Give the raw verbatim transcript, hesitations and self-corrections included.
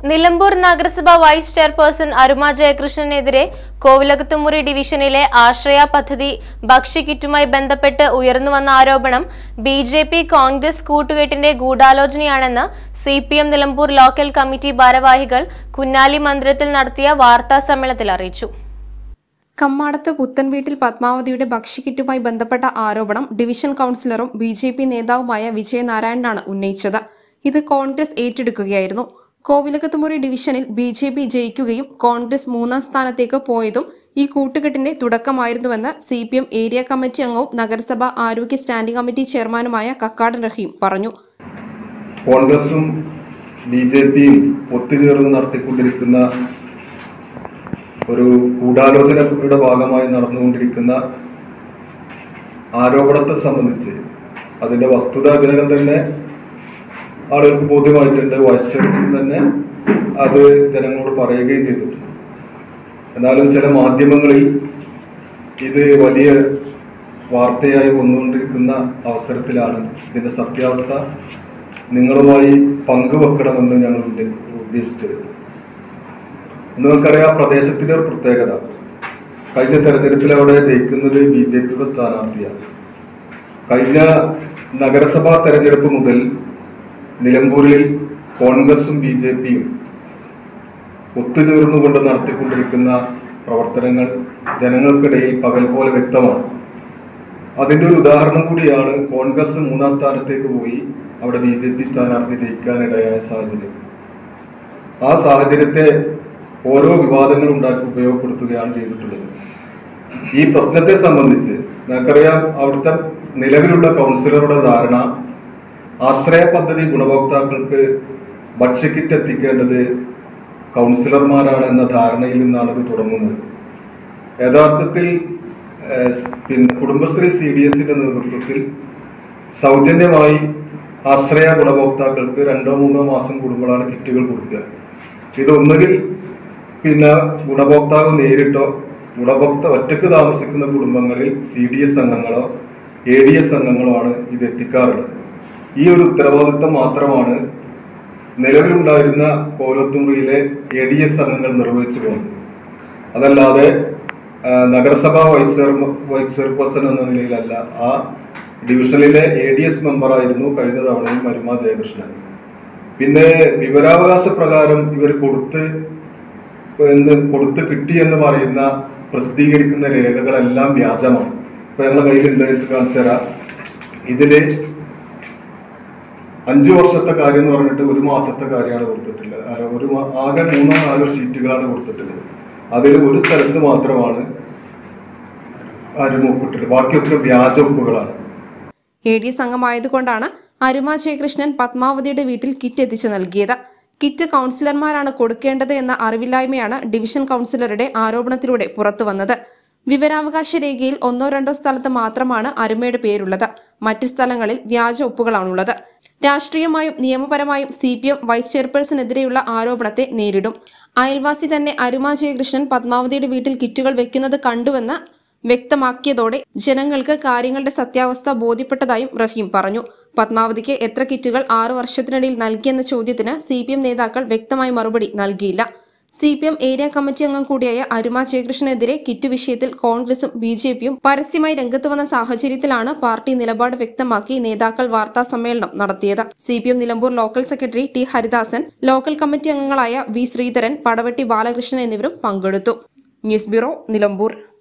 നിലമ്പൂർ നഗരസഭ vice chairperson അരുമ ജയകൃഷ്ണനെതിരെ കോവിലകത്തുമുറി ഡിവിഷനിലെ ആശ്രയ പദ്ധതി ഭക്ഷ്യക്കിറ്റുമായി ബന്ധപ്പെട്ട് ഉയർന്നുവന്ന ആരോപണം ബി ജെ പി കോൺഗ്രസ് കൂട്ടുകെട്ടിന്റെ ഗൂഢാലോചനയാണെന്ന് C P M Nilambur local committee ഭാരവാഹികൾ കുന്നാലി മന്ദിരത്തിൽ നടത്തിയ വാർത്താ സമ്മേളനത്തിൽ അറിയിച്ചു. കമ്മാടത്ത് പുത്തൻവീട്ടിൽ പത്മാവതിയുടെ ഭക്ഷ്യക്കിറ്റുമായി ബന്ധപ്പെട്ട ആരോപണം ഡിവിഷൻ കൌൺസിലറും ബി ജെ പി നേതാവുമായ വിജയനാരായണനാണ് ഉന്നയിച്ചത്. ഇത് കോൺഗ്രസ് ഏറ്റെടുക്കുകയായിരുന്നു. കോവിലകത്തുമുറി ഡിവിഷനിൽ ബി ജെ പി ജയിക്കുകയും കോൺഗ്രസ് മൂന്നാം സ്ഥാനത്തേക്ക് പോയതും ഈ കൂട്ടുകെട്ടിന്റെ തുടക്കമായിരുന്നുവെന്ന് C P M area committee അംഗവും നഗരസഭ ആരോഗ്യ സ്റ്റാൻഡിംഗ് കമ്മിറ്റി ചെയർമാനുമായ കക്കാടൻ റഹീം പറഞ്ഞു. കോൺഗ്രസും ബി ജെ പിയും ഒത്തുചേർന്ന് നടത്തിക്കൊണ്ടിരിക്കുന്ന ഒരു ഗൂഢാലോചനയുടെ ഭാഗമായി നടന്നുകൊണ്ടിരിക്കുന്ന ആരോപണത്തെ സംബന്ധിച്ച് അതിന്റെ വസ്തുത ഇതിനകം തന്നെ ആളുകൾക്ക് ബോധ്യമായിട്ടുണ്ട്. വൈസ് ചെയർപേഴ്സൺ തന്നെ അത് ജനങ്ങളോട് പറയുകയും ചെയ്തിട്ടുണ്ട്. എന്നാലും ചില മാധ്യമങ്ങളിൽ ഇത് വലിയ വാർത്തയായി വന്നുകൊണ്ടിരിക്കുന്ന അവസരത്തിലാണ് ഇതിന്റെ സത്യാവസ്ഥ നിങ്ങളുമായി പങ്കുവെക്കണമെന്ന് ഞങ്ങൾ ഉദ്ദേശിച്ചത്. നിങ്ങൾക്കറിയാം, പ്രദേശത്തിന്റെ ഒരു പ്രത്യേകത, കഴിഞ്ഞ തെരഞ്ഞെടുപ്പിൽ അവിടെ ജയിക്കുന്നത് ബി ജെ പിയുടെ സ്ഥാനാർത്ഥിയാണ്. കഴിഞ്ഞ നഗരസഭാ തെരഞ്ഞെടുപ്പ് മുതൽ നിലമ്പൂരിൽ കോൺഗ്രസും ബി ജെ പിയും ഒത്തുചേർന്നുകൊണ്ട് നടത്തിക്കൊണ്ടിരിക്കുന്ന പ്രവർത്തനങ്ങൾ ജനങ്ങൾക്കിടയിൽ പകൽ പോലെ വ്യക്തമാണ്. അതിൻ്റെ ഒരു ഉദാഹരണം കൂടിയാണ് കോൺഗ്രസ് മൂന്നാം സ്ഥാനത്തേക്ക് പോയി അവിടെ ബി ജെ പി സ്ഥാനാർത്ഥി ജയിക്കാനിടയായ സാഹചര്യം. ആ സാഹചര്യത്തെ ഓരോ വിവാദങ്ങൾ ഉണ്ടാക്കി ഉപയോഗപ്പെടുത്തുകയാണ് ചെയ്തിട്ടുള്ളത്. ഈ പ്രശ്നത്തെ സംബന്ധിച്ച് നമുക്കറിയാം, അവിടുത്തെ നിലവിലുള്ള കൗൺസിലറുടെ ധാരണ ആശ്രയ പദ്ധതി ഗുണഭോക്താക്കൾക്ക് ഭക്ഷ്യക്കിറ്റ് എത്തിക്കേണ്ടത് കൗൺസിലർമാരാണ് എന്ന ധാരണയിൽ നിന്നാണ് ഇത് തുടങ്ങുന്നത്. യഥാർത്ഥത്തിൽ പിന്നെ കുടുംബശ്രീ സി ഡി എസിന്റെ നേതൃത്വത്തിൽ സൗജന്യമായി ആശ്രയ ഗുണഭോക്താക്കൾക്ക് രണ്ടോ മൂന്നോ മാസം കൂടുമ്പോഴാണ് കിറ്റുകൾ കൊടുക്കുക. ഇതൊന്നുകിൽ പിന്നെ ഗുണഭോക്താവ് നേരിട്ടോ ഗുണഭോക്ത ഒറ്റക്ക് താമസിക്കുന്ന കുടുംബങ്ങളിൽ സി ഡി എസ് അംഗങ്ങളോ എ ഡി എസ് അംഗങ്ങളോ ആണ് ഇത് എത്തിക്കാറുള്ളത്. ഈ ഒരു ഉത്തരവാദിത്വം മാത്രമാണ് നിലവിലുണ്ടായിരുന്ന കോലത്തുമുറിയിലെ എ ഡി എസ് അംഗങ്ങൾ നിർവഹിച്ചു പോകുന്നത്. അതല്ലാതെ നഗരസഭാ വൈസ് ചെയർ വൈസ് ചെയർപേഴ്സൺ എന്ന നിലയിലല്ല. ആ ഡിവിഷനിലെ എ ഡി എസ് മെമ്പറായിരുന്നു കഴിഞ്ഞ തവണയും അരുമ ജയകൃഷ്ണൻ. പിന്നെ വിവരാവകാശ പ്രകാരം ഇവർ കൊടുത്ത് എന്ന് കൊടുത്ത് കിട്ടി എന്ന് പറയുന്ന പ്രസിദ്ധീകരിക്കുന്ന രേഖകളെല്ലാം വ്യാജമാണ്. ഇപ്പൊ ഞങ്ങളുടെ കയ്യിലുണ്ട്, കാണിച്ചു തരാം. ഇതില് അഞ്ചു വർഷത്തെ കാര്യം എന്ന് പറഞ്ഞിട്ട് ഒരു മാസത്തെ കാര്യമാണ് കൊടുത്തിട്ടുള്ളത്. അല്ല, ഒരു ആകെ മൂന്നോ നാലോ ഷീറ്റുകളാണ് കൊടുത്തിട്ടുള്ളത്. അതിൽ ഒരു സ്ഥലത്ത് മാത്രമാണ് ആരും ഒപ്പിട്ടിട്ടുള്ളത്, ബാക്കിയൊക്കെ വ്യാജ ഒപ്പുകളാണ്. എ ഡി എസ് അംഗമായതുകൊണ്ടാണ് അരുമ ജയകൃഷ്ണൻ പത്മാവതിയുടെ വീട്ടിൽ കിറ്റ് എത്തിച്ചു നൽകിയത്. കിറ്റ് കൗൺസിലർമാരാണ് കൊടുക്കേണ്ടത് എന്ന അറിവില്ലായ്മയാണ് ഡിവിഷൻ കൗൺസിലറുടെ ആരോപണത്തിലൂടെ പുറത്തുവന്നത്. വിവരാവകാശ രേഖയിൽ ഒന്നോ രണ്ടോ സ്ഥലത്ത് മാത്രമാണ് അരുമയുടെ പേരുള്ളത്. മറ്റ് സ്ഥലങ്ങളിൽ വ്യാജ ഒപ്പുകളാണുള്ളത്. രാഷ്ട്രീയമായും നിയമപരമായും സി പി എം വൈസ് ചെയർപേഴ്സണെതിരെയുള്ള ആരോപണത്തെ നേരിടും. അയൽവാസി തന്നെ അരുമ ജയകൃഷ്ണൻ പത്മാവതിയുടെ വീട്ടിൽ കിറ്റുകൾ വെക്കുന്നത് കണ്ടുവെന്ന് വ്യക്തമാക്കിയതോടെ ജനങ്ങൾക്ക് കാര്യങ്ങളുടെ സത്യാവസ്ഥ ബോധ്യപ്പെട്ടതായും റഹീം പറഞ്ഞു. പത്മാവതിക്ക് എത്ര കിറ്റുകൾ ആറു വർഷത്തിനിടയിൽ നൽകിയെന്ന ചോദ്യത്തിന് സി പി എം നേതാക്കൾ വ്യക്തമായ മറുപടി നൽകിയില്ല. C P M area committee അംഗം കൂടിയായ അരുമ ജയകൃഷ്ണനെതിരെ കിറ്റ് വിഷയത്തിൽ കോൺഗ്രസും ബി ജെ പിയും പരസ്യമായി രംഗത്ത് വന്ന സാഹചര്യത്തിലാണ് പാർട്ടി നിലപാട് വ്യക്തമാക്കി നേതാക്കൾ വാർത്താ സമ്മേളനം നടത്തിയത്. C P M Nilambur local secretary T Haridasan, local committee അംഗങ്ങളായ വി ശ്രീധരൻ, പടവെട്ടി ബാലകൃഷ്ണൻ എന്നിവരും പങ്കെടുത്തു. News bureau, Nilambur.